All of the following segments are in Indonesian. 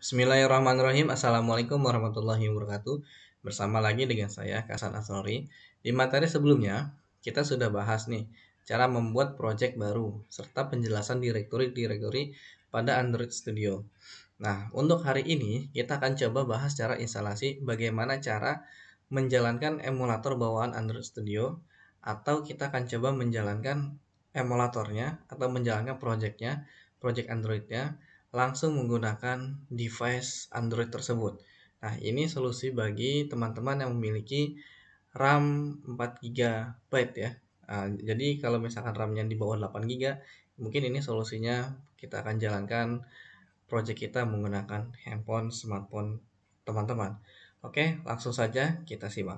Bismillahirrahmanirrahim. Assalamualaikum warahmatullahi wabarakatuh. Bersama lagi dengan saya, Hasan Asrori. Di materi sebelumnya, kita sudah bahas nih cara membuat project baru serta penjelasan direktori pada Android Studio. Nah, untuk hari ini kita akan coba bahas cara instalasi, bagaimana cara menjalankan emulator bawaan Android Studio, atau kita akan coba menjalankan emulatornya atau menjalankan project Androidnya langsung menggunakan device Android tersebut. Nah, ini solusi bagi teman-teman yang memiliki RAM 4 GB ya. Jadi kalau misalkan RAM-nya di bawah 8 GB, mungkin ini solusinya kita akan jalankan project kita menggunakan handphone, smartphone teman-teman. Oke, langsung saja kita simak.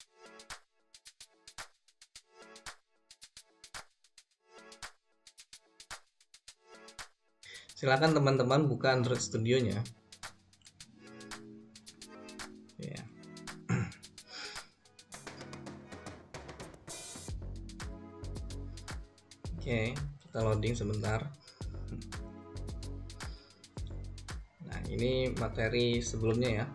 Silakan teman-teman buka Android Studio-nya. Ya. Oke, kita loading sebentar. Nah, ini materi sebelumnya ya.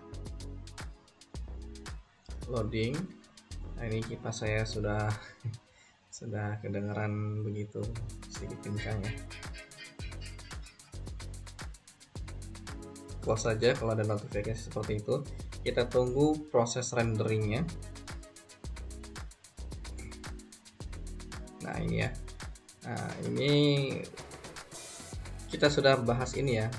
Loading. Nah, ini kipas saya sudah kedengaran begitu sedikit kencang ya. Close saja kalau ada notifikasi seperti itu. Kita tunggu proses renderingnya. Nah, ini ya. Nah, ini kita sudah bahas ini ya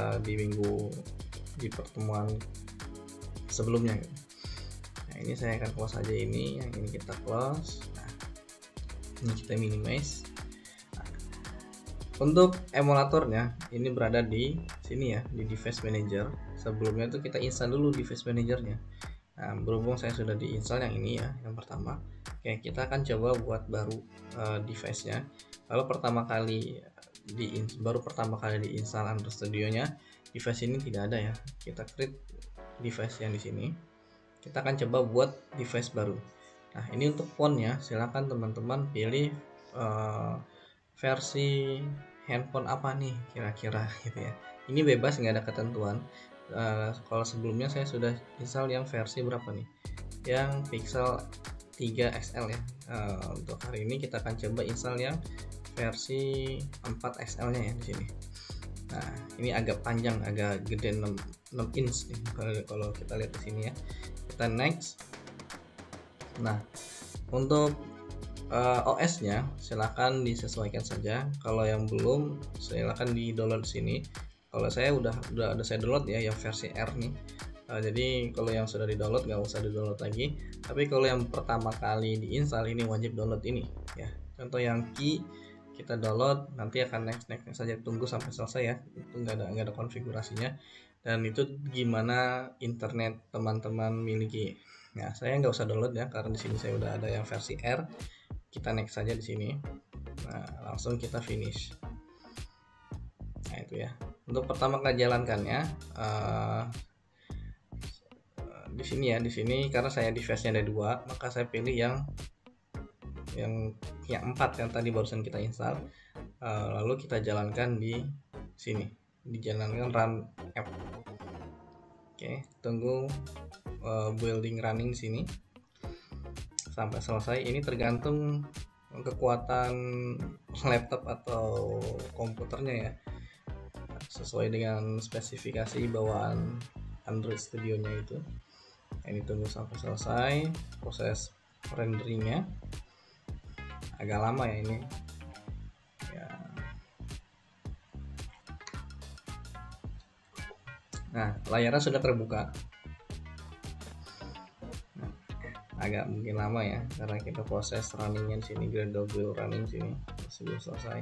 di pertemuan sebelumnya. Nah, ini saya akan close saja ini, yang ini kita close. Nah, ini kita minimize. Nah, untuk emulatornya ini berada di sini ya, di device manager. Sebelumnya itu kita install dulu device manajernya. Nah, berhubung saya sudah diinstal yang ini ya, yang pertama. Oke, kita akan coba buat baru device-nya. Lalu baru pertama kali diinstal Android Studio-nya, device ini tidak ada ya. Kita create device yang di sini. Kita akan coba buat device baru. Nah, ini untuk fontnya, silakan teman-teman pilih versi handphone apa nih kira-kira gitu ya. Ini bebas, nggak ada ketentuan. Kalau sebelumnya saya sudah install yang versi berapa nih? Yang Pixel 3 XL ya. Untuk hari ini kita akan coba install yang versi 4 XL nya ya di sini. Nah, ini agak panjang, agak gede 6 inch nih kalau kita lihat di sini ya. Kita next. Nah, untuk OS-nya silakan disesuaikan saja. Kalau yang belum, silakan di-download sini. Kalau saya udah ada saya download ya yang versi R nih. Jadi kalau yang sudah di-download nggak usah di-download lagi. Tapi kalau yang pertama kali diinstal ini wajib download ini ya. Contoh yang key kita download, nanti akan next saja, tunggu sampai selesai ya. Itu nggak ada konfigurasinya. Dan itu gimana internet teman-teman miliki. Nah, saya nggak usah download ya karena di sini saya udah ada yang versi R. Kita next saja di sini. Nah, langsung kita finish. Nah, itu ya. Untuk pertama kali jalankannya di sini ya, di sini karena saya device-nya ada 2, maka saya pilih yang 4 yang tadi barusan kita install. Lalu kita jalankan di sini. Dijalankan run app. Oke, tunggu building running sini sampai selesai. Ini tergantung kekuatan laptop atau komputernya ya, sesuai dengan spesifikasi bawaan Android Studio-nya itu. Ini tunggu sampai selesai proses renderingnya. Agak lama ya ini ya. Nah, layarnya sudah terbuka. Agak mungkin lama ya karena kita proses runningnya di sini, Gradle running sini sebelum selesai.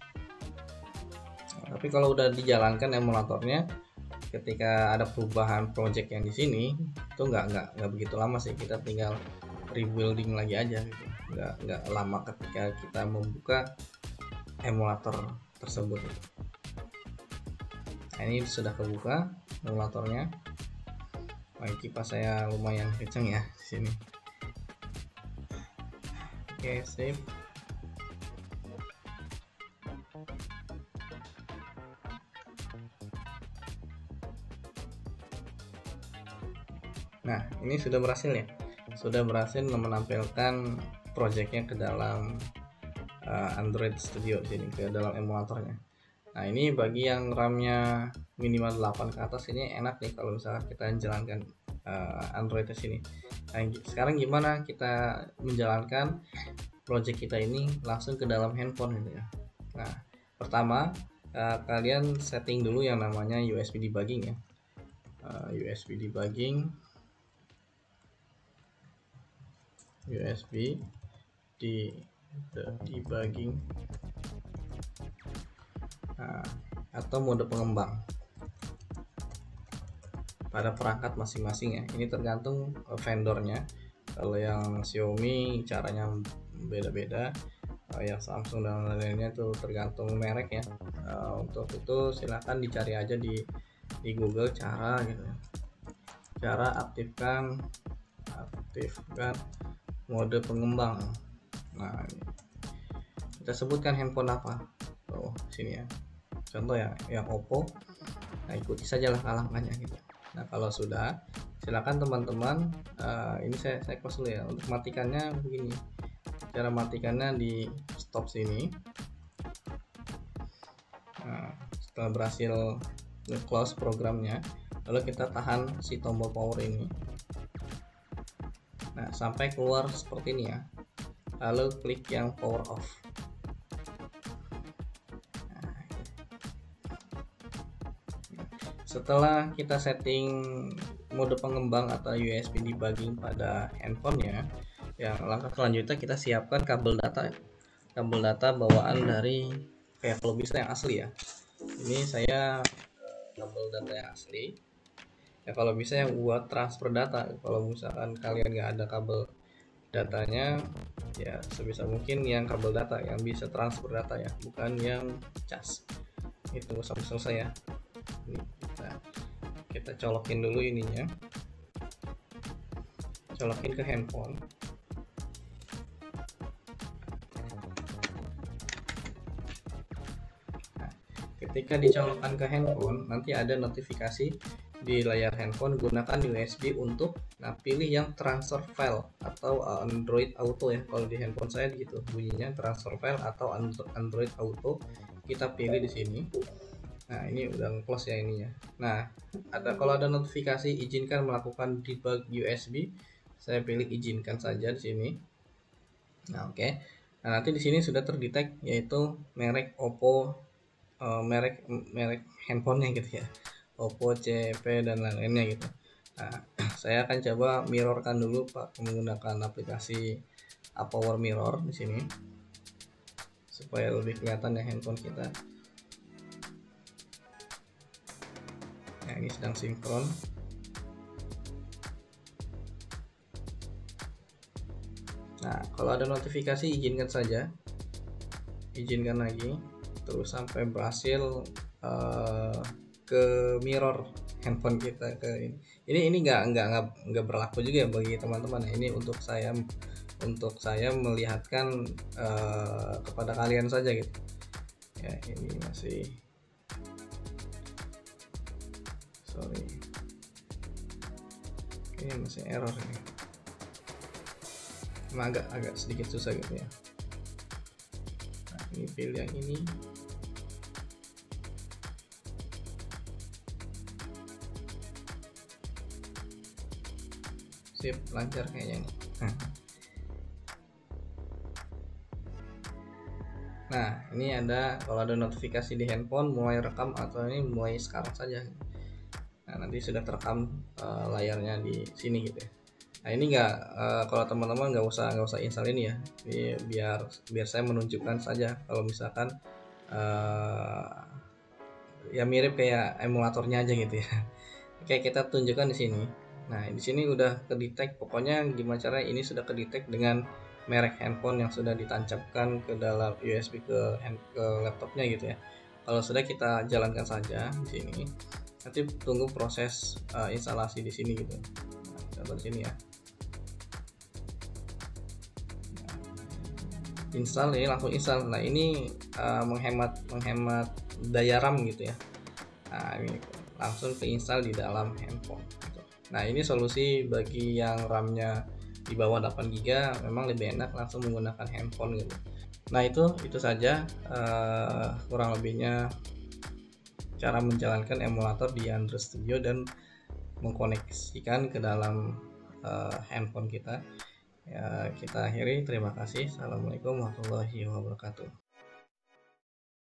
Nah, tapi kalau udah dijalankan emulatornya, ketika ada perubahan project yang di sini itu nggak begitu lama sih, kita tinggal rebuilding lagi aja gitu. Nggak lama ketika kita membuka emulator tersebut. Nah, ini sudah kebuka emulatornya. Nah, kipas saya lumayan kenceng ya di sini. Oke, save. Nah, ini sudah berhasil ya, sudah berhasil menampilkan projectnya ke dalam Android Studio sini, ke dalam emulatornya. Nah, ini bagi yang RAM-nya minimal 8 ke atas ini enak nih kalau misalkan kita jalankan Android di sini. Nah, sekarang gimana kita menjalankan project kita ini langsung ke dalam handphone gitu ya. Nah, pertama kalian setting dulu yang namanya USB debugging ya. USB debugging, USB debugging, atau mode pengembang pada perangkat masing-masing ya. Ini tergantung vendornya. Kalau yang Xiaomi caranya beda-beda, yang Samsung dan lain-lainnya itu tergantung merek ya. Untuk itu silahkan dicari aja di Google cara gitu ya, cara aktifkan mode pengembang. Nah, kita sebutkan handphone apa, sini ya, contoh ya yang Oppo. Nah, ikuti sajalah langkahnya gitu. Nah, kalau sudah, silakan teman-teman, ini saya close dulu ya. Untuk matikannya begini, cara matikannya di stop sini. Nah, setelah berhasil close programnya, lalu kita tahan si tombol power ini. Nah, sampai keluar seperti ini ya, lalu klik yang power off. Setelah kita setting mode pengembang atau USB debugging pada handphonenya, ya langkah selanjutnya kita siapkan kabel data bawaan dari kayak kalau bisa yang asli ya. Ini saya kabel data yang asli ya, kalau bisa yang buat transfer data. Kalau misalkan kalian nggak ada kabel datanya, ya sebisa mungkin yang kabel data yang bisa transfer data ya, bukan yang cas. Itu sampai selesai ya. Ini kita colokin dulu ininya, colokin ke handphone. Nah, ketika dicolokkan ke handphone, nanti ada notifikasi di layar handphone, gunakan USB untuk pilih yang transfer file atau Android Auto ya. Kalau di handphone saya gitu bunyinya, transfer file atau Android Auto, kita pilih di sini. Nah, ini udah close ya ininya. Nah, kalau ada notifikasi izinkan melakukan debug USB, saya pilih izinkan saja di sini. Nah, oke. Nah, nanti di sini sudah terdetek yaitu merek Oppo, merek handphonenya gitu ya, Oppo, CP dan lain-lainnya gitu. Nah, saya akan coba mirrorkan dulu Pak menggunakan aplikasi Power Mirror di sini supaya lebih kelihatan ya handphone kita. Nah, ini sedang sinkron. Nah, kalau ada notifikasi izinkan saja, izinkan lagi, terus sampai berhasil ke mirror handphone kita ke ini nggak berlaku juga ya bagi teman-teman. Ini untuk saya melihatkan kepada kalian saja gitu ya. Ini masih ini masih error ini, agak sedikit susah gitu ya. Nah, ini pilih yang ini. Sip, lancar kayaknya nih. Nah, ini ada, kalau ada notifikasi di handphone mulai rekam atau ini mulai sekarang saja. Nah, nanti sudah terekam layarnya di sini gitu ya. Nah, ini kalau teman-teman nggak usah install ini ya. Ini biar saya menunjukkan saja kalau misalkan ya mirip kayak emulatornya aja gitu ya. Oke, kita tunjukkan di sini. Nah, di sini udah kedetek, pokoknya gimana caranya ini sudah kedetek dengan merek handphone yang sudah ditancapkan ke dalam USB ke laptopnya gitu ya. Kalau sudah, kita jalankan saja di sini. Nanti tunggu proses instalasi di sini gitu. Nah, contoh di sini ya. Install ini langsung install. Nah, ini menghemat daya RAM gitu ya. Nah, ini langsung keinstall di dalam handphone gitu. Nah, ini solusi bagi yang RAM-nya di bawah 8 GB, memang lebih enak langsung menggunakan handphone gitu. Nah, itu saja kurang lebihnya cara menjalankan emulator di Android Studio dan mengkoneksikan ke dalam handphone kita. Ya, kita akhiri. Terima kasih. Assalamualaikum warahmatullahi wabarakatuh.